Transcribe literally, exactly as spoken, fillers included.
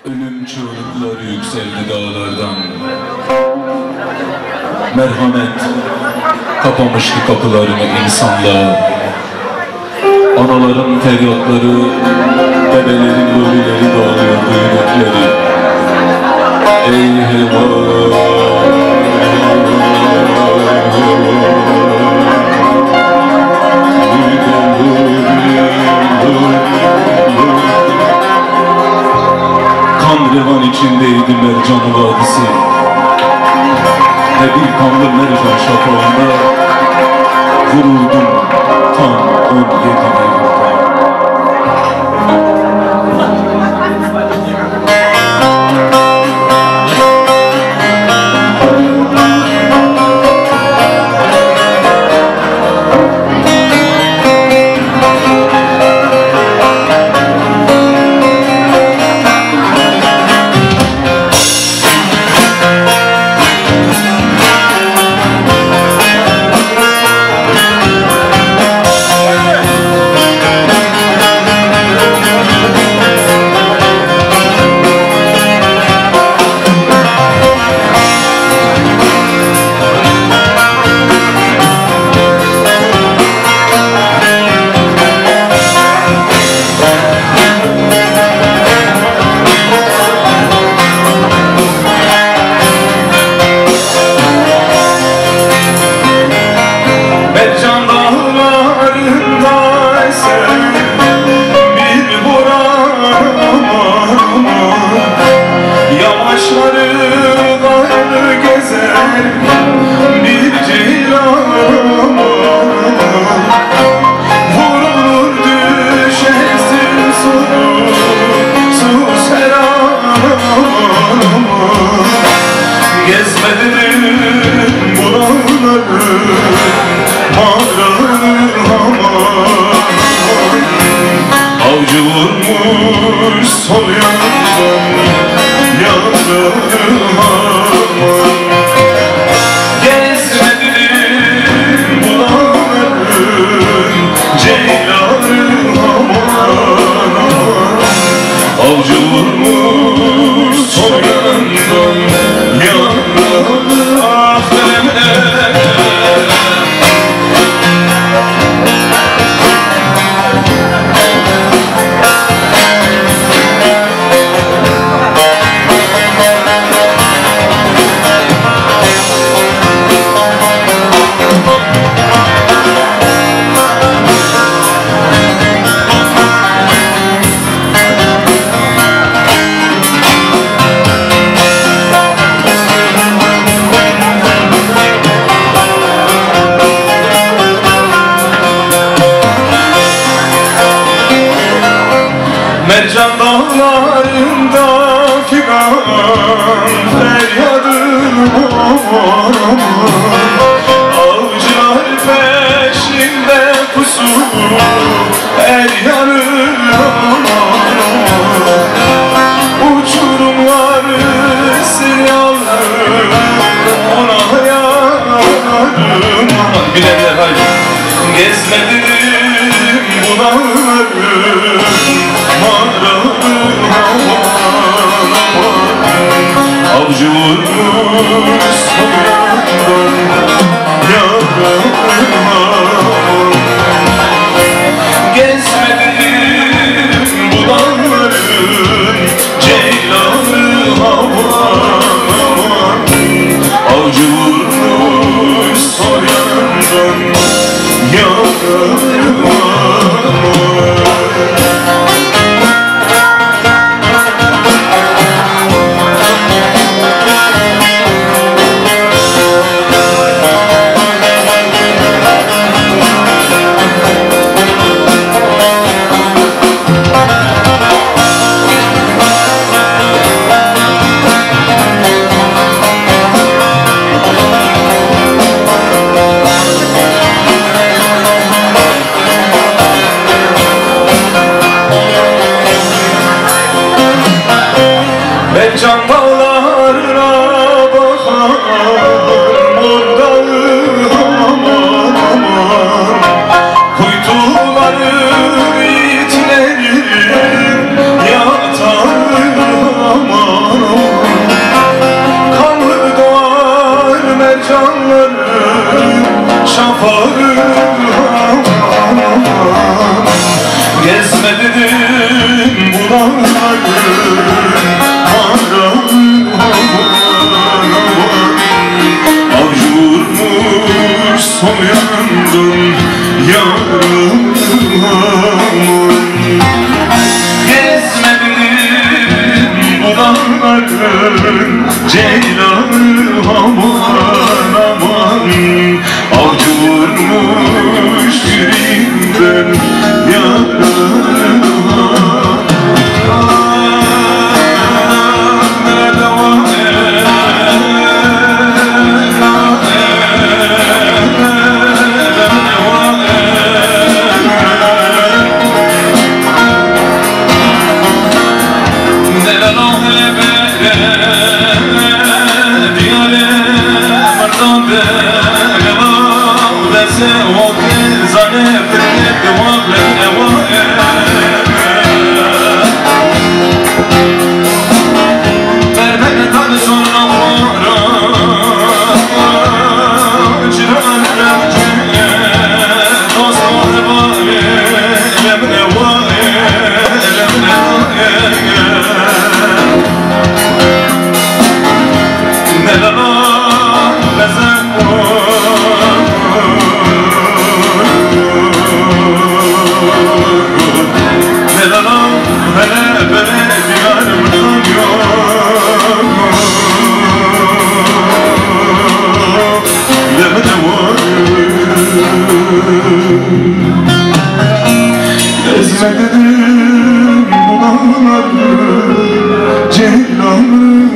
Ölüm çığlıkları yükseldi dağlardan. Merhamet kapamıştı kapılarını insanlığa. Anaların feryatları, bebelerin ölüleri dağılıyordu yürekleri. Ey heyvan! Kan revan içindeydi Mercan Vadisi. Ve bir kanlı mercan şafağında vuruldum tam on yedi ayında. Avcı vurmuş sol yandan yanıma. Gezmedim bulanların ceylanı aman aman. Avcı vurmuş sol yandan yanıma. Mercan dağlarında figan feryadım aman aman. Avcılar peşinde pusu her yanım aman aman. Uçurumlar siyahlı ona yanarım aman. Bilenler haydi. Gezmedim bulanları avcı vurmuş soyandan yanıma. Gezmedim bulanların ceylanı aman aman. Avcı vurmuş soyandan yanıma. bu dağların ceylanı aman aman avcı vurmuş yüreğimden yaralarıma. Ezmedim bu dağları ceylanı